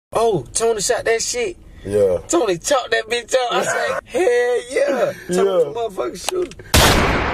oh, Tony shot that shit. Yeah. Tony chopped that bitch up. I said, hell yeah. Tony motherfucking shooter.